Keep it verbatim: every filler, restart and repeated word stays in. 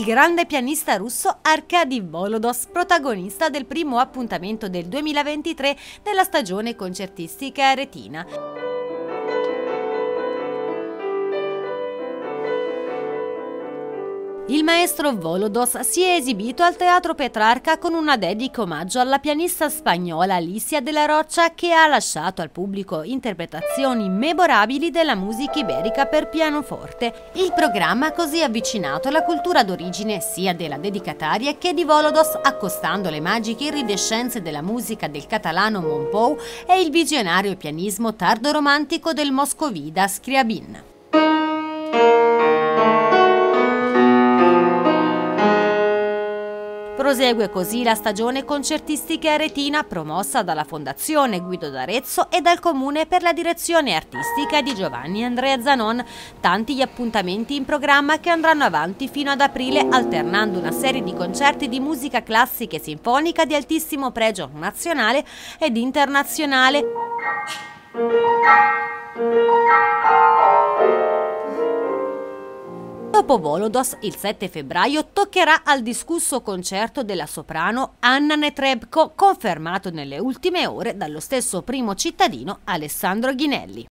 il grande pianista russo Arkady Volodos, protagonista del primo appuntamento del duemilaventitré della stagione concertistica aretina. Il maestro Volodos si è esibito al Teatro Petrarca con una dedica omaggio alla pianista spagnola Alicia de la Rocha, che ha lasciato al pubblico interpretazioni memorabili della musica iberica per pianoforte. Il programma ha così avvicinato la cultura d'origine sia della dedicataria che di Volodos, accostando le magiche iridescenze della musica del catalano Mompou e il visionario pianismo tardo-romantico del moscovita Scriabin. Prosegue così la stagione concertistica aretina promossa dalla Fondazione Guido d'Arezzo e dal Comune per la direzione artistica di Giovanni Andrea Zanon. Tanti gli appuntamenti in programma che andranno avanti fino ad aprile, alternando una serie di concerti di musica classica e sinfonica di altissimo pregio nazionale ed internazionale. Dopo Volodos, il sette febbraio toccherà al discusso concerto della soprano Anna Netrebko, confermato nelle ultime ore dallo stesso primo cittadino Alessandro Ghinelli.